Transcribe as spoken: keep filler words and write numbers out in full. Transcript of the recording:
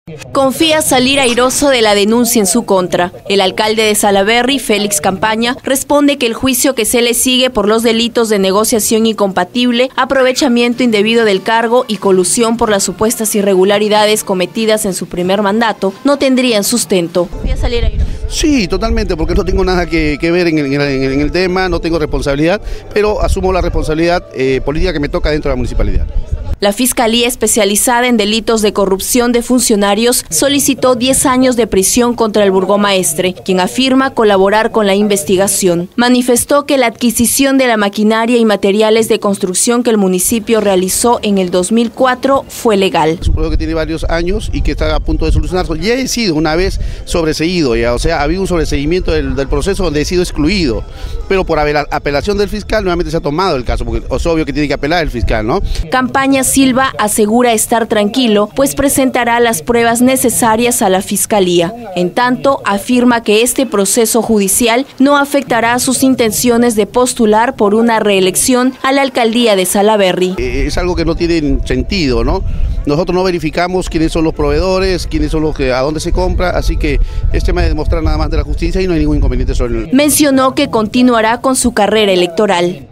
Confía salir airoso de la denuncia en su contra. El alcalde de Salaberry, Félix Campaña, responde que el juicio que se le sigue por los delitos de negociación incompatible, aprovechamiento indebido del cargo y colusión por las supuestas irregularidades cometidas en su primer mandato no tendrían sustento. ¿Confía salir airoso? Sí, totalmente, porque no tengo nada que, que ver en el, en, el, en el tema, no tengo responsabilidad, pero asumo la responsabilidad eh, política que me toca dentro de la municipalidad. La Fiscalía Especializada en Delitos de Corrupción de Funcionarios solicitó diez años de prisión contra el burgomaestre, quien afirma colaborar con la investigación. Manifestó que la adquisición de la maquinaria y materiales de construcción que el municipio realizó en el dos mil cuatro fue legal. Es un proceso que tiene varios años y que está a punto de solucionarse. Ya he sido una vez sobreseído, ya, o sea, había un sobreseguimiento del, del proceso donde he sido excluido, pero por apelación del fiscal nuevamente se ha tomado el caso, porque es obvio que tiene que apelar el fiscal, ¿no? Campaña Silva asegura estar tranquilo, pues presentará las pruebas necesarias a la Fiscalía. En tanto, afirma que este proceso judicial no afectará sus intenciones de postular por una reelección a la alcaldía de Salaberry. Es algo que no tiene sentido, ¿no? Nosotros no verificamos quiénes son los proveedores, quiénes son los que, a dónde se compra, así que es tema de demostrar nada más de la justicia y no hay ningún inconveniente sobre el... Mencionó que continuará con su carrera electoral.